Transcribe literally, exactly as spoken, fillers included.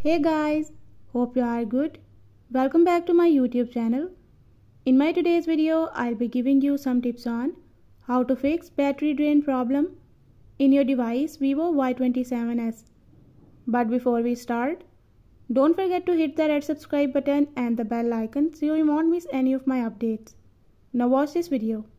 Hey guys, hope you are good. Welcome back to my YouTube channel. In my today's video, I'll be giving you some tips on how to fix battery drain problem in your device Vivo Y twenty-seven s. But before we start, don't forget to hit the red subscribe button and the bell icon so you won't miss any of my updates. Now watch this video.